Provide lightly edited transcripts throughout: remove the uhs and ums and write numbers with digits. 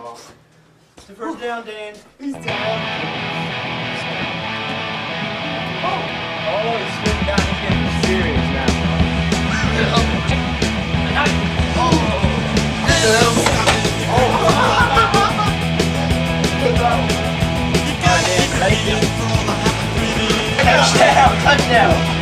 It's the first down, Dan. He's down. Oh, he's sitting down. He's getting serious now. Touchdown! Touchdown!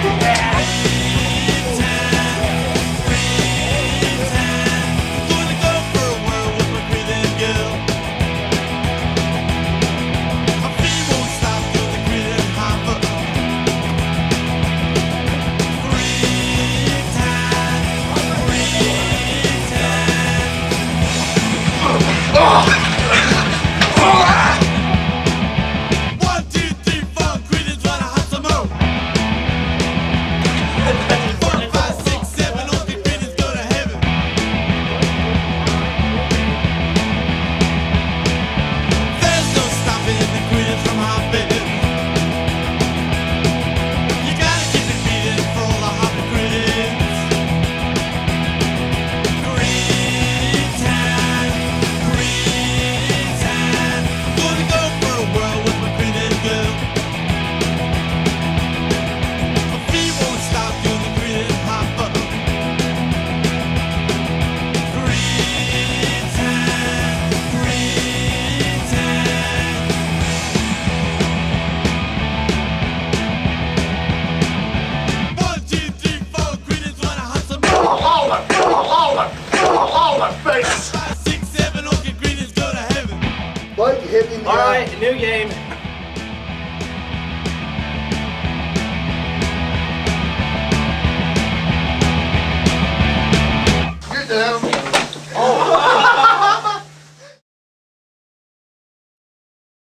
Alright, new game. You're down.